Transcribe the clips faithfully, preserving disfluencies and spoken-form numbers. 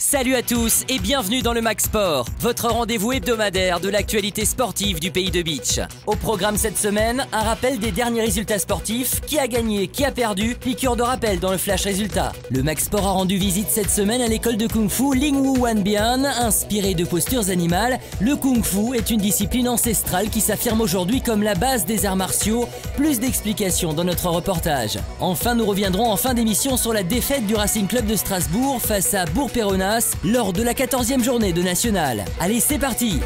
Salut à tous et bienvenue dans le Max Sport, votre rendez-vous hebdomadaire de l'actualité sportive du pays de Beach. Au programme cette semaine, un rappel des derniers résultats sportifs, qui a gagné, qui a perdu, piqûre de rappel dans le flash résultat. Le Max Sport a rendu visite cette semaine à l'école de Kung Fu Lingwu Wanbian. Inspiré de postures animales, le Kung Fu est une discipline ancestrale qui s'affirme aujourd'hui comme la base des arts martiaux. Plus d'explications dans notre reportage. Enfin, nous reviendrons en fin d'émission sur la défaite du Racing Club de Strasbourg face à Bourg-Péronas lors de la quatorzième journée de National. Allez, c'est parti!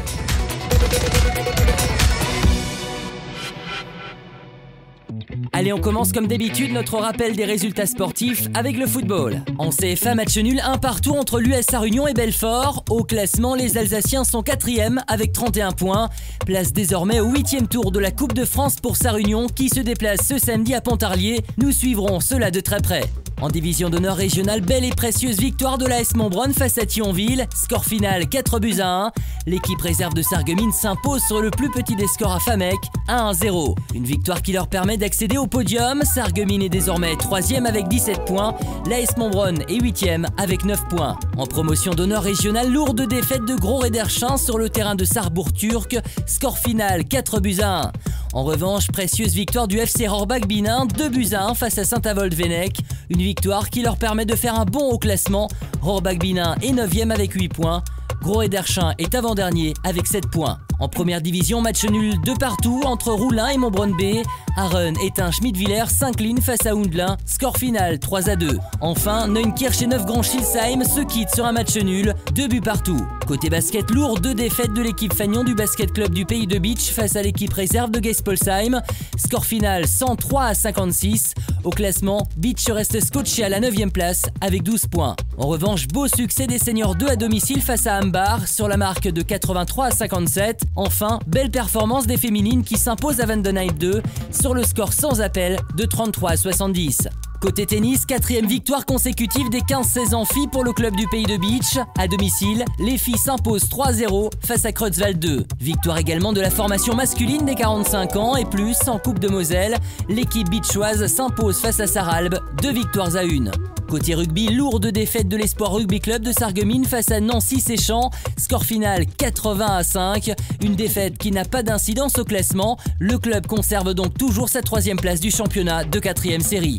Allez, on commence comme d'habitude notre rappel des résultats sportifs avec le football. En C F A, match nul un partout entre l'U S A Union et Belfort. Au classement, les Alsaciens sont quatrième avec trente et un points. Place désormais au huitième tour de la Coupe de France pour Sarre-Union qui se déplace ce samedi à Pontarlier. Nous suivrons cela de très près. En division d'honneur régionale, belle et précieuse victoire de l'A S Montbronn face à Thionville. Score final quatre buts à un. L'équipe réserve de Sarreguemines s'impose sur le plus petit des scores à Famec, un à zéro. Une victoire qui leur permet d'accéder au podium. Sarreguemines est désormais troisième avec dix-sept points. L'A S Montbronn est huitième avec neuf points. En promotion d'honneur régionale, lourde défaite de Gros Réderchin sur le terrain de Sarrebourg-Turc. Score final quatre buts à un. En revanche, précieuse victoire du F C Rohrbach-Binin, deux buts à un face à Saint-Avold-Vennec. Une victoire qui leur permet de faire un bond au classement. Rohrbach-Binin est neuvième avec huit points. Gros Réderchin est avant-dernier avec sept points. En première division, match nul de partout entre Roulin et Montbronn-B. Aaron éteint Schmidtvillers s'incline face à Hundelin. Score final trois à deux. Enfin, Neunkirch et Neufgrange-Schilsheim se quittent sur un match nul, deux buts partout. Côté basket, lourd, deux défaites de l'équipe Fagnon du basket club du pays de Beach face à l'équipe réserve de Geispolsheim. Score final cent trois à cinquante-six. Au classement, Beach reste scotché à la neuvième place avec douze points. En revanche, beau succès des seniors deux à domicile face à Ambar sur la marque de quatre-vingt-trois à cinquante-sept. Enfin, belle performance des féminines qui s'imposent à Vandenheim deux sur le score sans appel de trente-trois à soixante-dix. Côté tennis, quatrième victoire consécutive des quinze seize ans filles pour le club du pays de Beach. À domicile, les filles s'imposent trois à zéro face à Creutzwald deux. Victoire également de la formation masculine des quarante-cinq ans et plus en Coupe de Moselle. L'équipe beachoise s'impose face à Sarralbe, deux victoires à une. Côté rugby, lourde défaite de l'Espoir Rugby Club de Sarreguemines face à Nancy-Séchamps. Score final quatre-vingts à cinq. Une défaite qui n'a pas d'incidence au classement. Le club conserve donc toujours sa troisième place du championnat de quatrième série.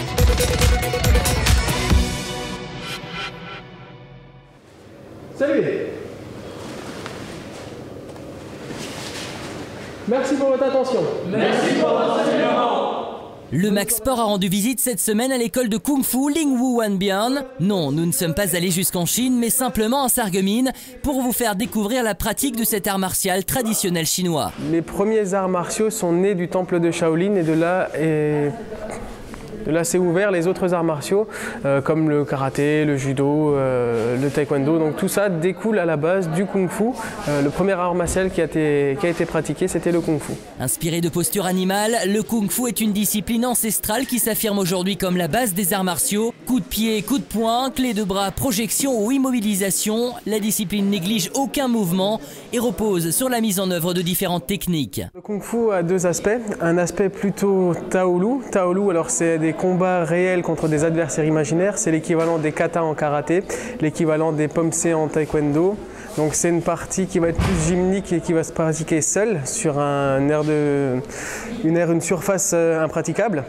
Salut! Merci pour votre attention. Merci pour votre enseignement. Le Max Sport a rendu visite cette semaine à l'école de Kung Fu Lingwu Wanbian. Non, nous ne sommes pas allés jusqu'en Chine, mais simplement à Sarreguemines pour vous faire découvrir la pratique de cet art martial traditionnel chinois. Les premiers arts martiaux sont nés du temple de Shaolin et de là est... De là, c'est ouvert les autres arts martiaux, euh, comme le karaté, le judo, euh, le taekwondo. Donc tout ça découle à la base du kung fu. Euh, le premier art martial qui a été, qui a été pratiqué, c'était le kung fu. Inspiré de postures animales, le kung fu est une discipline ancestrale qui s'affirme aujourd'hui comme la base des arts martiaux. Coup de pied, coup de poing, clé de bras, projection ou immobilisation, la discipline néglige aucun mouvement et repose sur la mise en œuvre de différentes techniques. Le kung fu a deux aspects. Un aspect plutôt Taolu. Taolu, alors c'est des combats réels contre des adversaires imaginaires, c'est l'équivalent des katas en karaté, l'équivalent des pomsé en taekwondo. Donc c'est une partie qui va être plus gymnique et qui va se pratiquer seule sur un air de, une aire, une surface impraticable.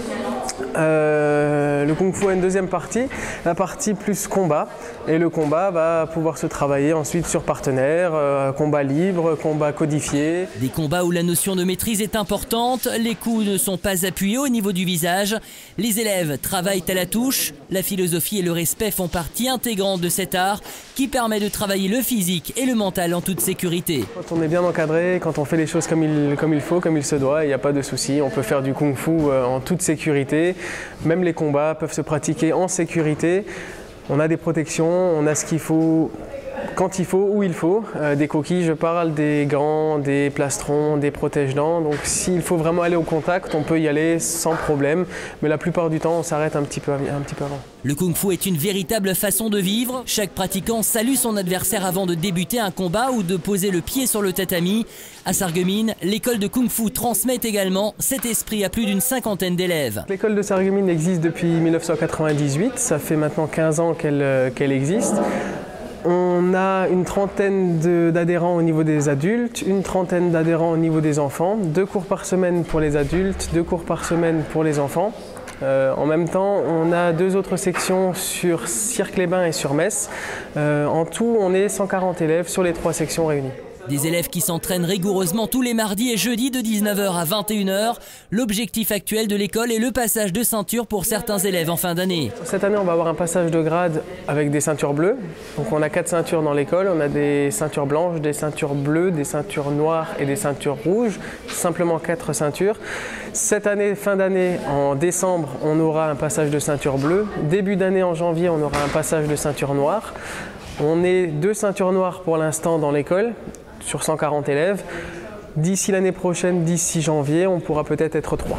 Euh, le Kung Fu a une deuxième partie, la partie plus combat, et le combat va pouvoir se travailler ensuite sur partenaire, euh, combat libre, combat codifié. Des combats où la notion de maîtrise est importante, les coups ne sont pas appuyés au niveau du visage, les élèves travaillent à la touche, la philosophie et le respect font partie intégrante de cet art qui permet de travailler le physique et le mental en toute sécurité. Quand on est bien encadré, quand on fait les choses comme il, comme il faut, comme il se doit, il n'y a pas de souci, on peut faire du Kung Fu en toute sécurité. Même les combats peuvent se pratiquer en sécurité. On a des protections, on a ce qu'il faut quand il faut, où il faut. Euh, des coquilles, je parle, des gants, des plastrons, des protège-dents. Donc s'il faut vraiment aller au contact, on peut y aller sans problème. Mais la plupart du temps, on s'arrête un petit peu, un petit peu avant. Le Kung Fu est une véritable façon de vivre. Chaque pratiquant salue son adversaire avant de débuter un combat ou de poser le pied sur le tatami. À Sarreguemines, l'école de Kung Fu transmet également cet esprit à plus d'une cinquantaine d'élèves. L'école de Sarreguemines existe depuis mille neuf cent quatre-vingt-dix-huit. Ça fait maintenant quinze ans qu'elle qu'elle existe. On a une trentaine d'adhérents au niveau des adultes, une trentaine d'adhérents au niveau des enfants, deux cours par semaine pour les adultes, deux cours par semaine pour les enfants. Euh, en même temps, on a deux autres sections sur Cirques-les-Bains et sur Metz. Euh, en tout, on est cent quarante élèves sur les trois sections réunies. Des élèves qui s'entraînent rigoureusement tous les mardis et jeudis de dix-neuf heures à vingt et une heures. L'objectif actuel de l'école est le passage de ceinture pour certains élèves en fin d'année. Cette année, on va avoir un passage de grade avec des ceintures bleues. Donc on a quatre ceintures dans l'école. On a des ceintures blanches, des ceintures bleues, des ceintures noires et des ceintures rouges. Simplement quatre ceintures. Cette année, fin d'année, en décembre, on aura un passage de ceinture bleue. Début d'année, en janvier, on aura un passage de ceinture noire. On est deux ceintures noires pour l'instant dans l'école, sur cent quarante élèves. D'ici l'année prochaine, d'ici janvier, on pourra peut-être être trois.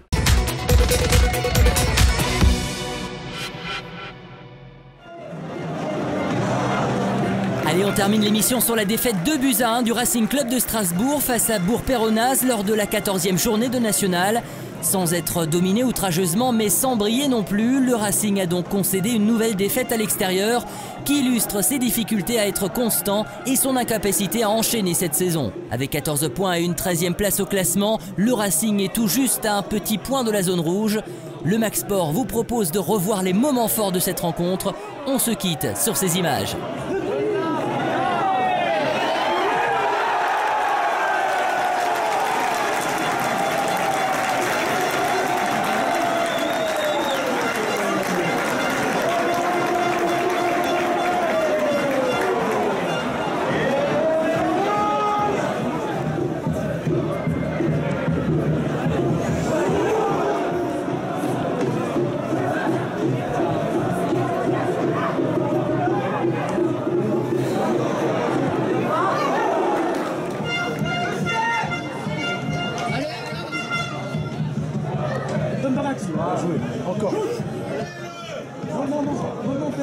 Allez, on termine l'émission sur la défaite deux buts à un du Racing Club de Strasbourg face à Bourg-Péronaz lors de la quatorzième journée de National. Sans être dominé outrageusement, mais sans briller non plus, le Racing a donc concédé une nouvelle défaite à l'extérieur qui illustre ses difficultés à être constant et son incapacité à enchaîner cette saison. Avec quatorze points et une treizième place au classement, le Racing est tout juste à un petit point de la zone rouge. Le Max Sport vous propose de revoir les moments forts de cette rencontre. On se quitte sur ces images. Encore. Non, non, non, non, non,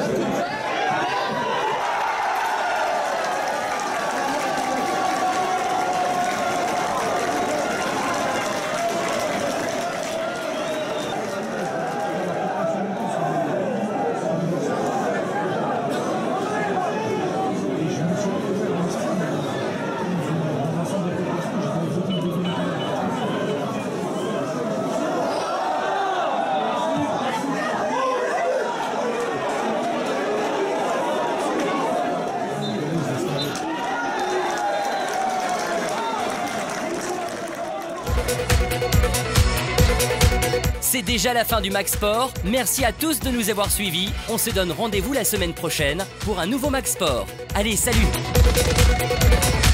C'est déjà la fin du Max Sport. Merci à tous de nous avoir suivis. On se donne rendez-vous la semaine prochaine pour un nouveau Max Sport. Allez, salut!